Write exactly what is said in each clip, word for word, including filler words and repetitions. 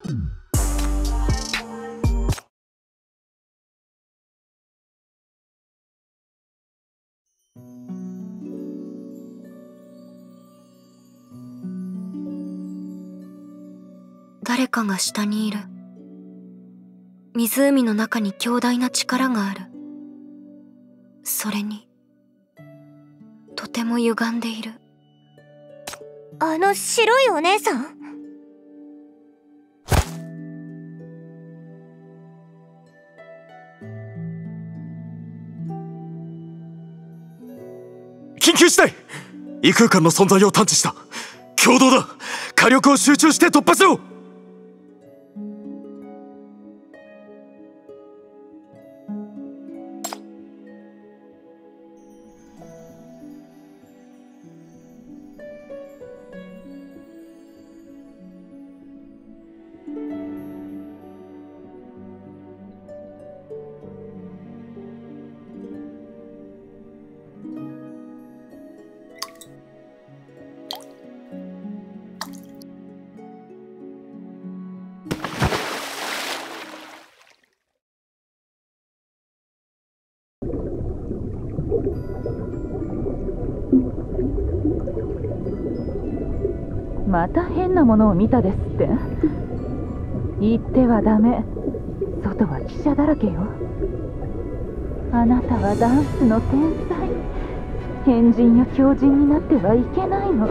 誰かが下にいる。湖の中に強大な力がある。それにとても歪んでいる。 あの白いお姉さん？ 緊急事態！異空間の存在を探知した。共同だ。火力を集中して突破しろ。 また変なものを見たですって。言ってはダメ。外は記者だらけよ。あなたはダンスの天才。変人や狂人になってはいけないの。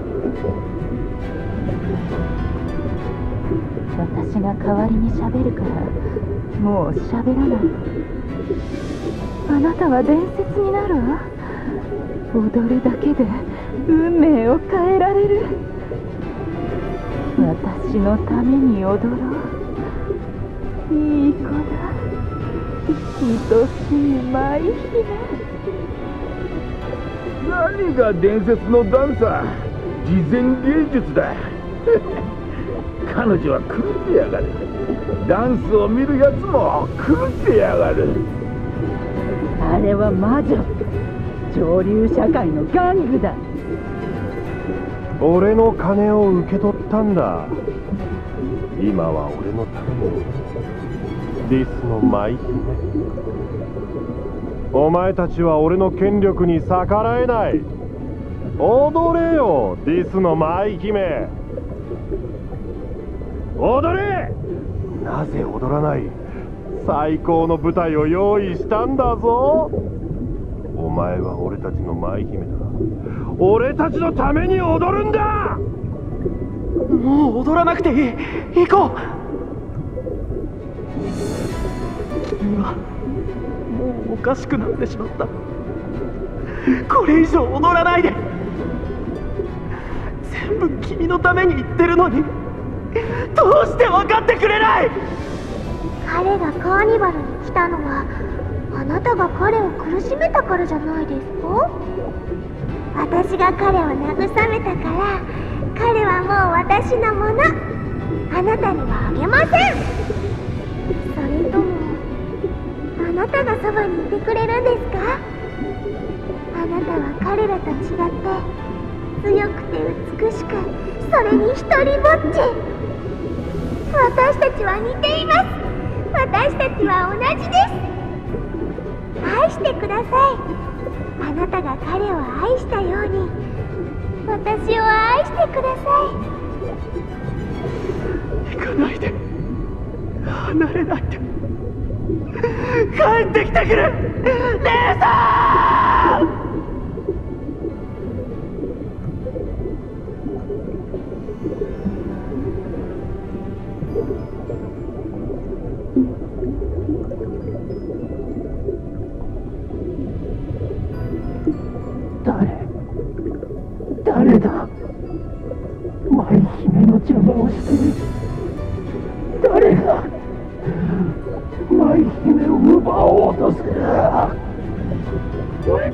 私が代わりに喋るからもう喋らない。あなたは伝説になるわ。踊るだけで運命を変えられる。私のために踊ろう。いい子だ。愛しい舞姫。 何が伝説のダンサー、慈善芸術だ。彼女は狂ってやがる。ダンスを見るやつも狂ってやがる。 あれは魔女。上流社会の玩具だ。 俺の金を受け取ったんだ。今は俺のためにディスの舞姫。お前たちは俺の権力に逆らえない。踊れよディスの舞姫。踊れ。なぜ踊らない。最高の舞台を用意したんだぞ。お前は俺たちの舞姫だ。俺たちのために踊るんだ。 もう踊らなくていい。行こう。君はもうおかしくなってしまった。これ以上踊らないで。全部君のために言ってるのにどうして分かってくれない。 彼がカーニバルに来たのはあなたが彼を苦しめたからじゃないですか。私が彼を慰めたから彼はもう私のもの。あなたにはあげません。それともあなたがそばにいてくれるんですか。あなたは彼らと違って強くて美しく、それに一人ぼっち。私たちは似ています。私たちは同じです。愛してください。あなたが彼を愛したように私を愛してください。行かないで。離れないで。帰ってきてくれ姉さん。 誰だ。舞姫の邪魔をしてる。誰が舞姫を奪おうとする。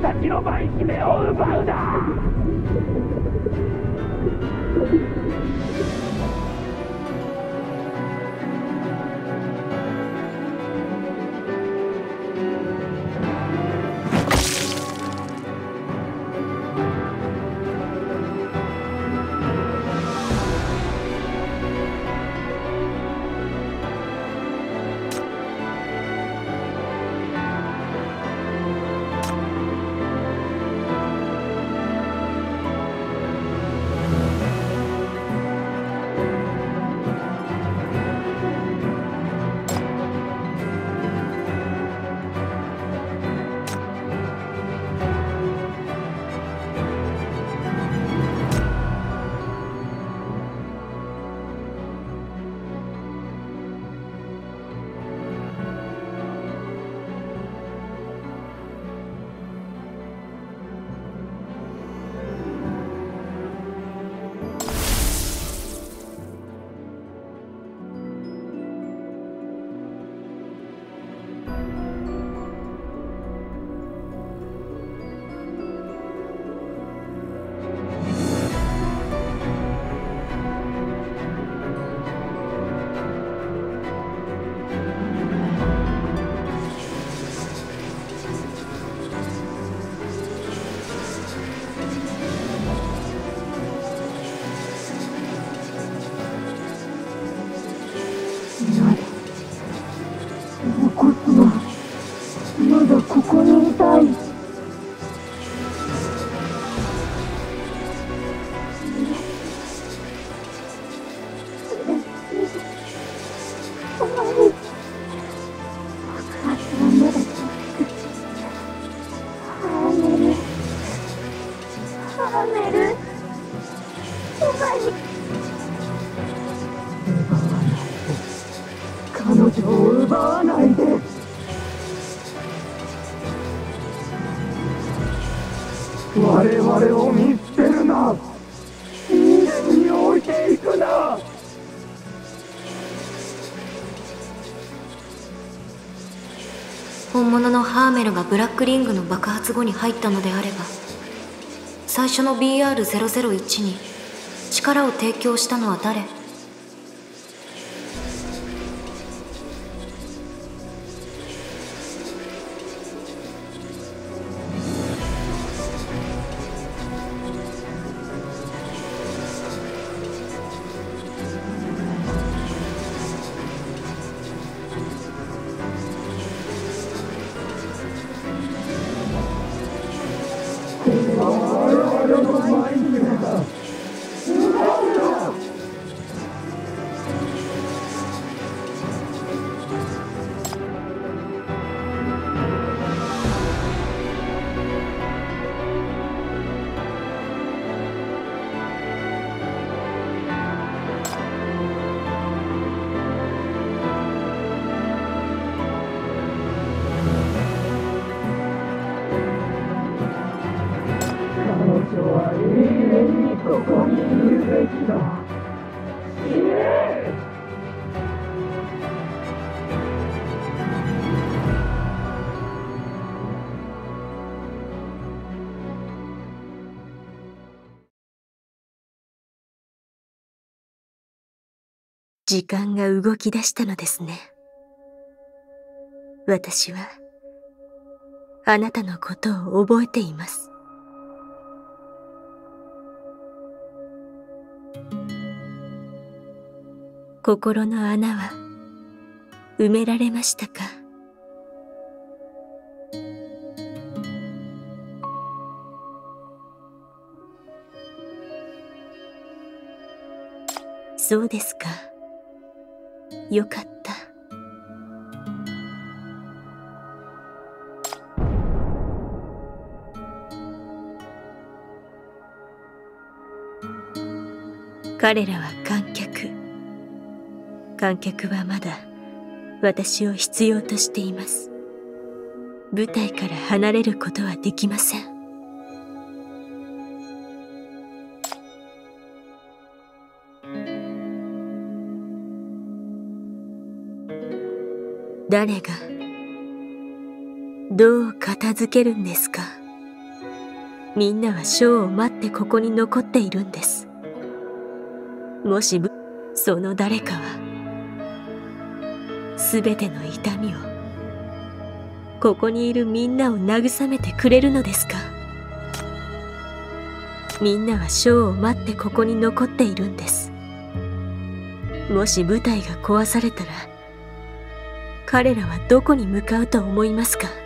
奪わないで。我々を見捨てるな。人間に置いていくな。 本物のハーメルがブラックリングの爆発後に入ったのであれば、最初の ビーアールゼロゼロいち に力を提供したのは誰？時間が動き出したのですね。私はあなたのことを覚えています。心の穴は埋められましたか？そうですか。よかった。彼らは観客。観客はまだ私を必要としています。舞台から離れることはできません。誰がどう片付けるんですか？みんなはショーを待ってここに残っているんです。もしその誰かはすべての痛みをここにいるみんなを慰めてくれるのですか？みんなはショーを待ってここに残っているんです。もし舞台が壊されたら彼らはどこに向かうと思いますか？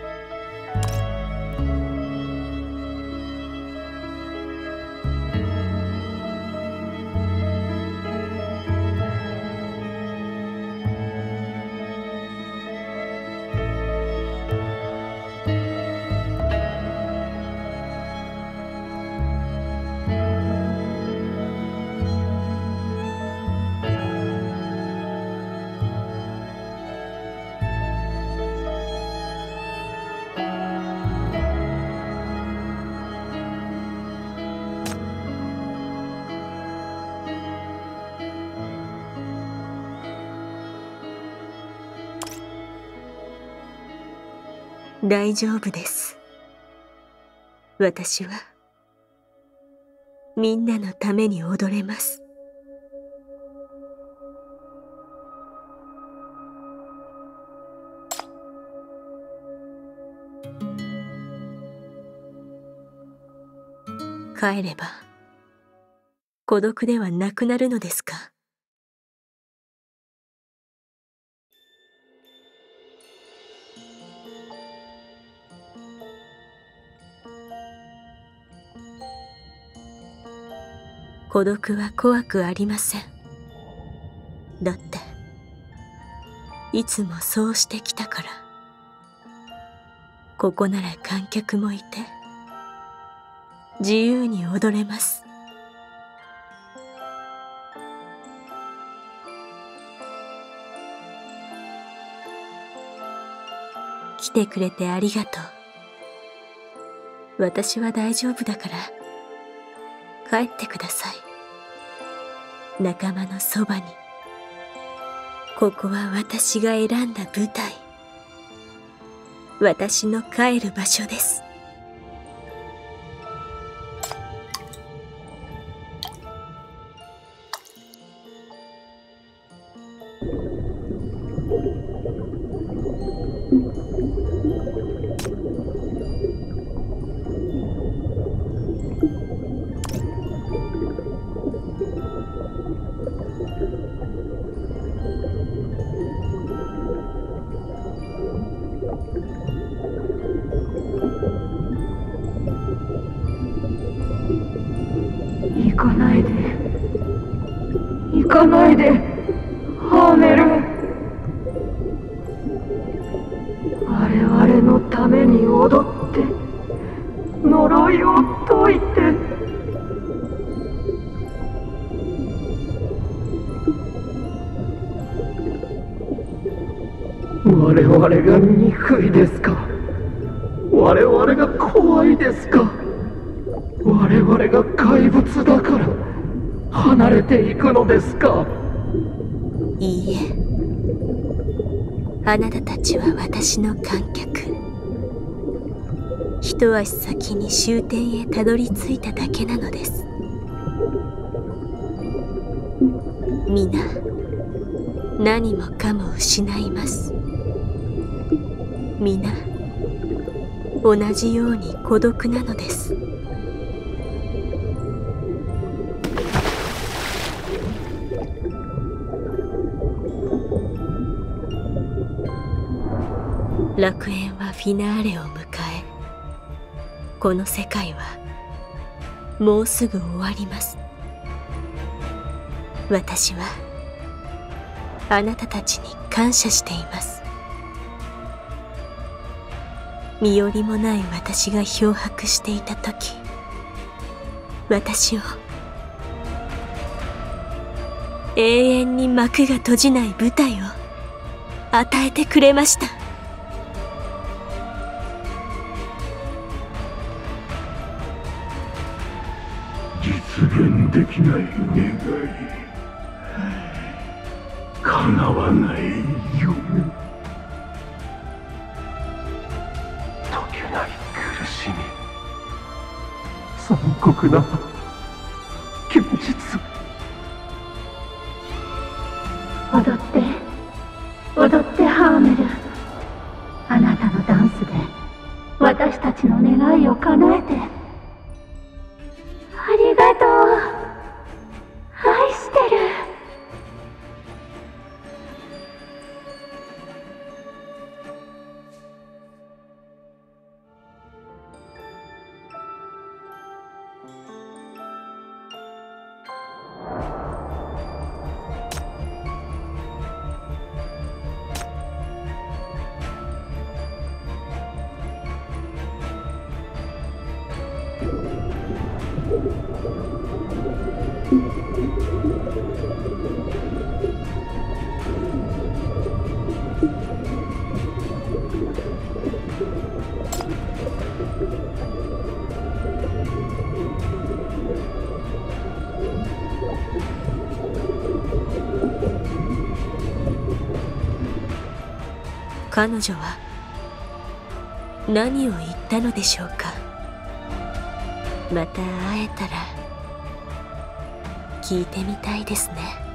大丈夫です。私はみんなのために踊れます。帰れば孤独ではなくなるのですか？孤独は怖くありません。だっていつもそうしてきたから。ここなら観客もいて自由に踊れます。 来てくれてありがとう。私は大丈夫だから帰ってください。仲間のそばに。ここは私が選んだ舞台。私の帰る場所です。 行かないで、行かないで、ハーメル。我々のために踊って呪いを解いて。我々が憎いですか？我々が怖いですか？我々が怪物だから離れていくのですか？ いいえ、あなたたちは私の観客。一足先に終点へたどり着いただけなのです。皆何もかも失います。皆同じように孤独なのです。楽園はフィナーレを迎え、この世界はもうすぐ終わります。私はあなたたちに感謝しています。身寄りもない私が漂白していた時、私を永遠に幕が閉じない舞台を与えてくれました。 実現できない願い、叶わない夢、 解けない苦しみ、残酷な現実。 踊って踊ってハーメル。あなたのダンスで私たちの願いを叶えて。 ありがとう。愛してる。 彼女は何を言ったのでしょうか。また会えたら聞いてみたいですね。